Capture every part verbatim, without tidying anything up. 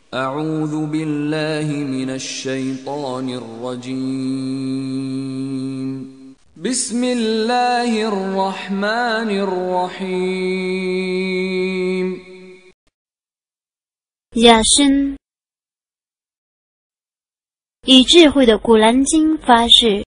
أعوذ بالله من الشيطان الرجيم بسم الله الرحمن الرحيم 雅申，以智慧的古兰经发誓，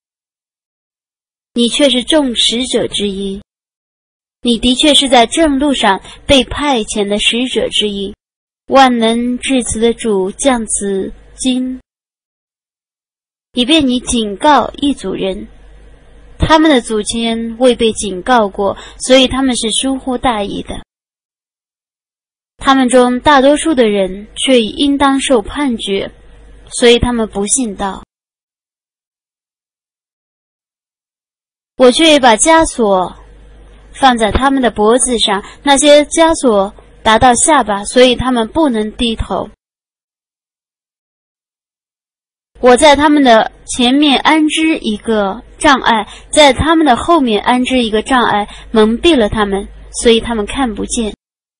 你却是众使者之一，你的确是在正路上被派遣的使者之一。万能至慈的主降此经，以便你警告一组人，他们的祖先未被警告过，所以他们是疏忽大意的。他们中大多数的人却应当受判决，所以他们不信道。我却把枷锁放在他们的脖子上，那些枷锁达到下巴，所以他们不能低头。我在他们的前面安置一个障碍，在他们的后面安置一个障碍，蒙蔽了他们，所以他们看不见。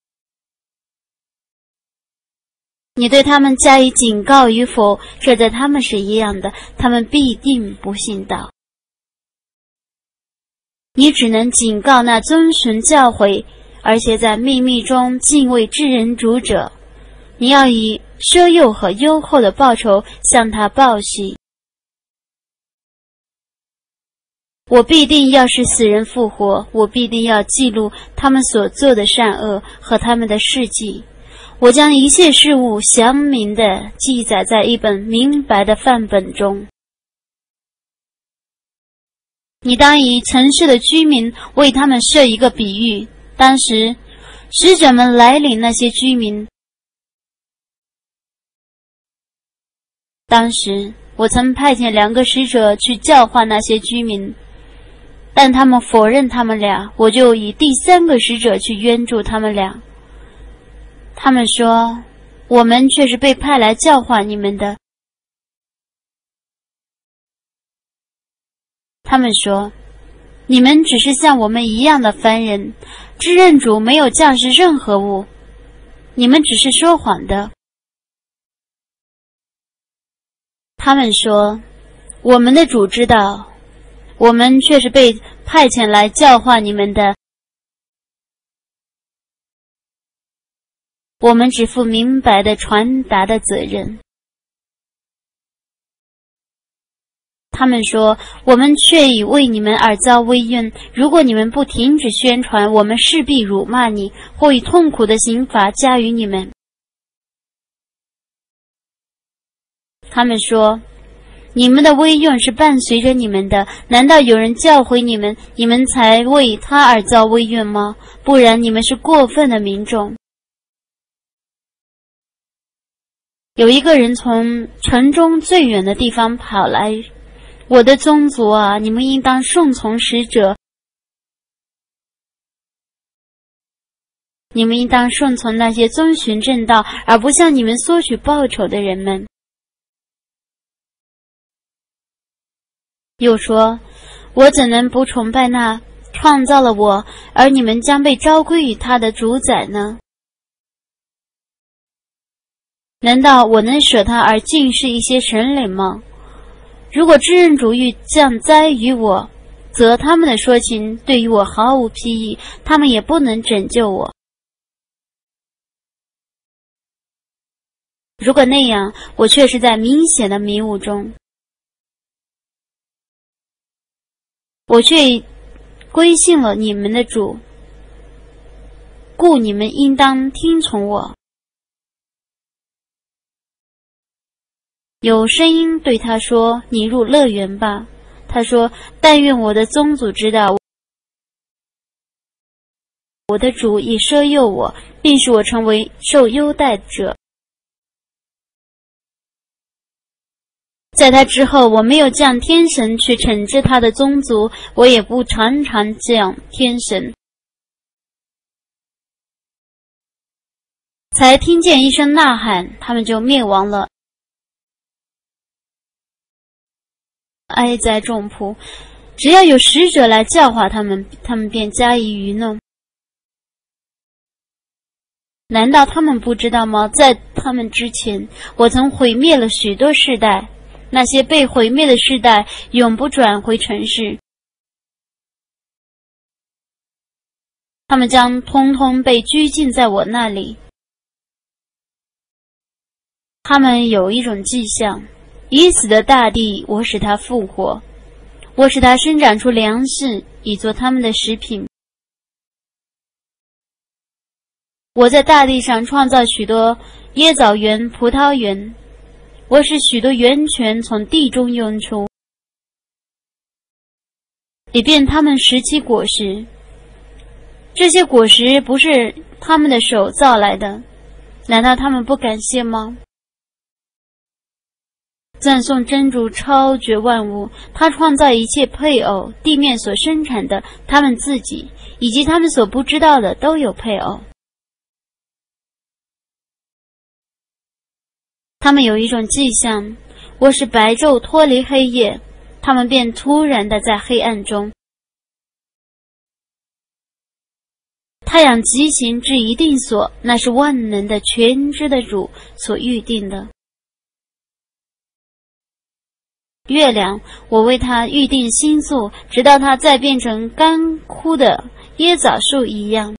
你对他们加以警告与否，这在他们是一样的，他们必定不信道。你只能警告那遵循教诲而且在秘密中敬畏至人主者，你要以奢诱和优厚的报酬向他报喜。我必定要使死人复活，我必定要记录他们所做的善恶和他们的事迹。我将一切事物详明地记载在一本明白的范本中。你当以城市的居民为他们设一个比喻。当时使者们来领那些居民，当时我曾派遣两个使者去教化那些居民，但他们否认他们俩，我就以第三个使者去援助他们俩。他们说，我们却是被派来教化你们的。他们说，你们只是像我们一样的凡人，至认主没有降示任何物，你们只是说谎的。他们说，我们的主知道，我们却是被派遣来教化你们的，我们只负明白的传达的责任。他们说，我们却已为你们而遭威怨，如果你们不停止宣传，我们势必辱骂你，或以痛苦的刑罚加于你们。他们说，你们的威怨是伴随着你们的，难道有人教诲你们，你们才为他而遭威怨吗？不然你们是过分的民众。有一个人从城中最远的地方跑来，我的宗族啊，你们应当顺从使者，你们应当顺从那些遵循正道而不向你们索取报酬的人们。又说，我怎能不崇拜那创造了我，而你们将被召归于他的主宰呢？难道我能舍他而敬视一些神灵吗？如果至认主欲降灾于我，则他们的说情对于我毫无裨益，他们也不能拯救我。如果那样，我却是在明显的迷雾中，我却归信了你们的主，故你们应当听从我。有声音对他说，你入乐园吧。他说，但愿我的宗族知道，我的主已赦宥我，并使我成为受优待者。在他之后，我没有降天神去惩治他的宗族，我也不常常降天神。才听见一声呐喊，他们就灭亡了，哀哉众仆！只要有使者来教化他们，他们便加以愚弄。 难道他们不知道吗？在他们之前，我曾毁灭了许多世代，那些被毁灭的世代永不转回尘世，他们将通通被拘禁在我那里。他们有一种迹象，已死的大地，我使它复活，我使它生长出粮食，以作他们的食品。我在大地上创造许多椰枣园、葡萄园，我使许多源泉从地中涌出，以便他们拾起果实。这些果实不是他们的手造来的，难道他们不感谢吗？赞颂真主超绝万物，他创造一切配偶，地面所生产的，他们自己以及他们所不知道的都有配偶。他们有一种迹象，我使白昼脱离黑夜，他们便突然的在黑暗中。太阳疾行至一定所，那是万能的全知的主所预定的。月亮，我为它预定星宿，直到它再变成干枯的椰枣树一样。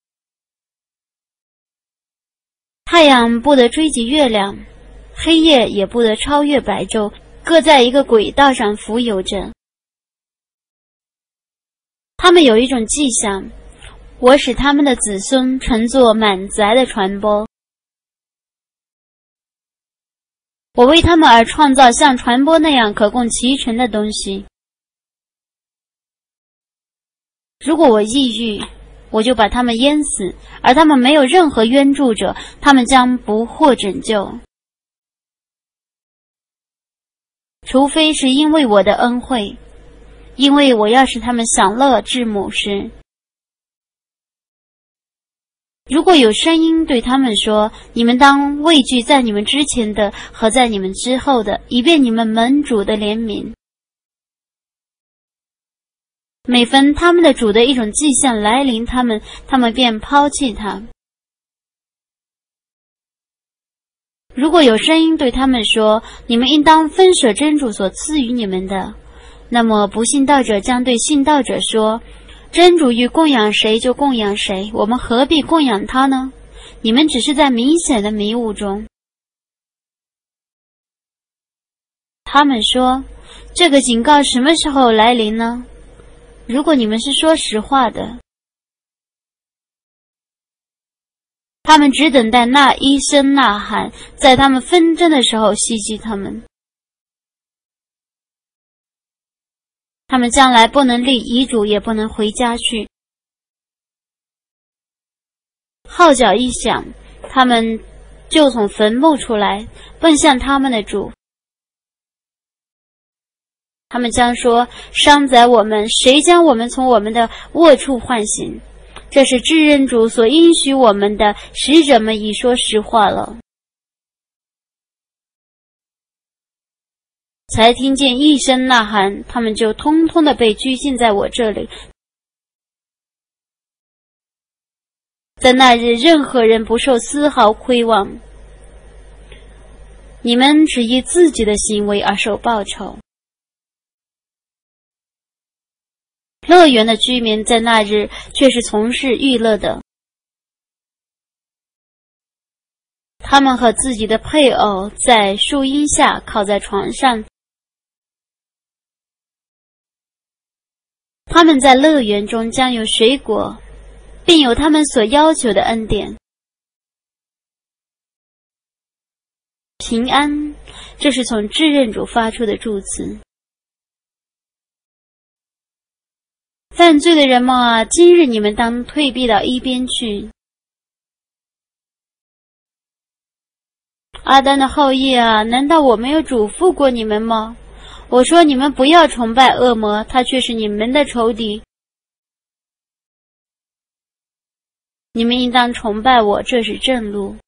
太阳不得追及月亮，黑夜也不得超越白昼，各在一个轨道上浮游着。他们有一种迹象，我使他们的子孙乘坐满载的船舶，我为他们而创造像船舶那样可供骑乘的东西。如果我抑郁，我就把他们淹死，而他们没有任何援助者，他们将不获拯救，除非是因为我的恩惠，因为我要使他们享乐至母时。如果有声音对他们说，你们当畏惧在你们之前的和在你们之后的，以便你们蒙主的怜悯。每逢他们的主的一种迹象来临他们，他们便抛弃他。如果有声音对他们说，你们应当分舍真主所赐予你们的，那么不信道者将对信道者说，真主欲供养谁就供养谁，我们何必供养他呢？你们只是在明显的迷雾中。他们说，这个警告什么时候来临呢？如果你们是说实话的，他们只等待那一声呐喊，在他们纷争的时候袭击他们。他们将来不能立遗嘱，也不能回家去。号角一响，他们就从坟墓出来，奔向他们的主。他们将说，伤宰我们，谁将我们从我们的卧处唤醒？这是至认主所应许我们的，使者们已说实话了。才听见一声呐喊，他们就通通的被拘禁在我这里。在那日，任何人不受丝毫亏望，你们只因自己的行为而受报酬。乐园的居民在那日却是从事娱乐的，他们和自己的配偶在树荫下靠在床上，他们在乐园中将有水果，并有他们所要求的恩典。平安，这是从至认主发出的祝词。犯罪的人们啊，今日你们当退避到一边去。阿丹的后裔啊，难道我没有嘱咐过你们吗？我说你们不要崇拜恶魔，他却是你们的仇敌。你们应当崇拜我，这是正路。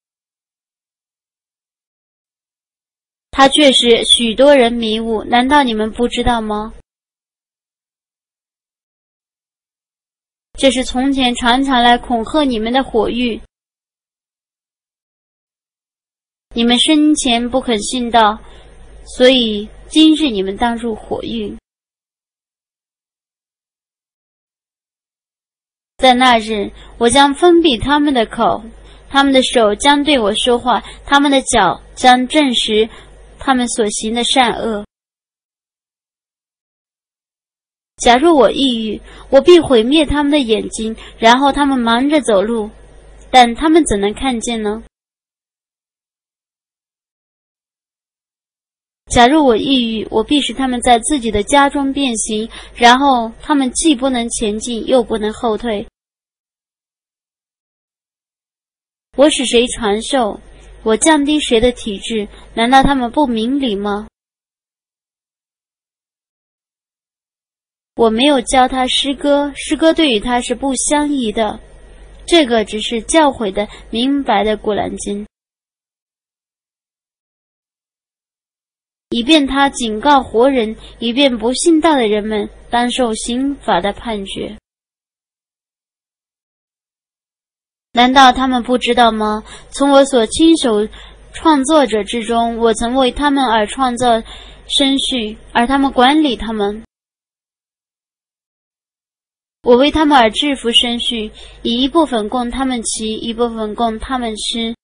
他却是许多人迷雾，难道你们不知道吗？这是从前常常来恐吓你们的火狱， 你们生前不肯信道，所以今日你们当入火狱。在那日，我将封闭他们的口，他们的手将对我说话，他们的脚将证实他们所行的善恶。假若我抑郁，我必毁灭他们的眼睛，然后他们忙着走路，但他们怎能看见呢？假如我抑郁，我必使他们在自己的家中变形，然后他们既不能前进，又不能后退。我使谁长寿，我降低谁的体质，难道他们不明理吗？我没有教他诗歌，诗歌对于他是不相宜的，这个只是教诲的明白的古兰经，以便他警告活人，以便不信道的人们当受刑法的判决。难道他们不知道吗？从我所亲手创作者之中，我曾为他们而创造生序，而他们管理他们。我为他们而制服生序，以一部分供他们骑，一部分供他们吃。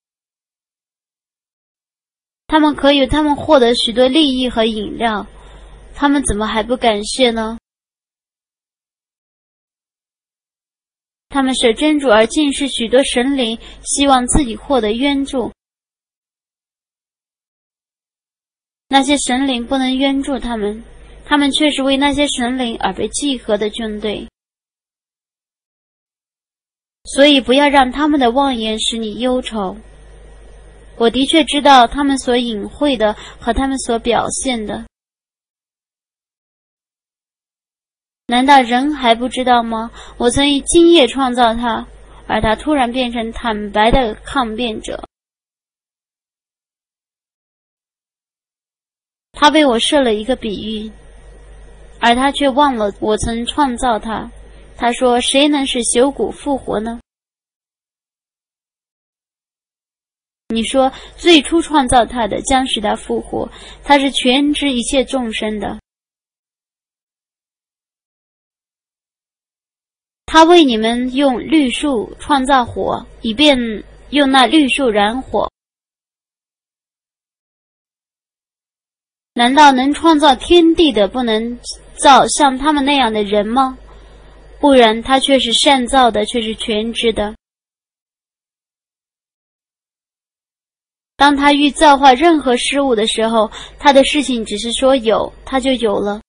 他们可以他们获得许多利益和饮料，他们怎么还不感谢呢？他们舍真主而敬视许多神灵，希望自己获得援助。那些神灵不能援助他们，他们却是为那些神灵而被集合的军队。所以不要让他们的妄言使你忧愁。我的确知道他们所隐晦的和他们所表现的。难道人还不知道吗？我曾以今夜创造他，而他突然变成坦白的抗辩者。他为我设了一个比喻，而他却忘了我曾创造他。他说：谁能使朽骨复活呢？你说最初创造他的将使他复活，他是全知一切众生的。他为你们用绿树创造火，以便用那绿树燃火。难道能创造天地的不能造像他们那样的人吗？不然他却是善造的，却是全知的。当他欲造化任何事物的时候，他的事情只是说有，他就有了。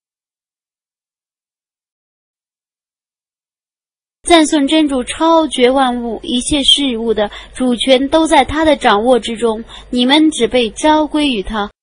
赞颂真主超绝万物，一切事物的主权都在他的掌握之中，你们只被召归于他，